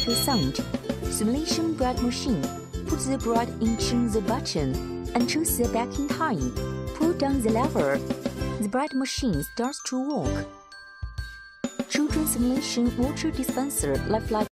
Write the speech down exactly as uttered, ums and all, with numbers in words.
electrical sound. Simulation bread machine. Put the bread into the button and choose the baking time. Pull down the lever. The bread machine starts to work. Children simulation water dispenser lifelike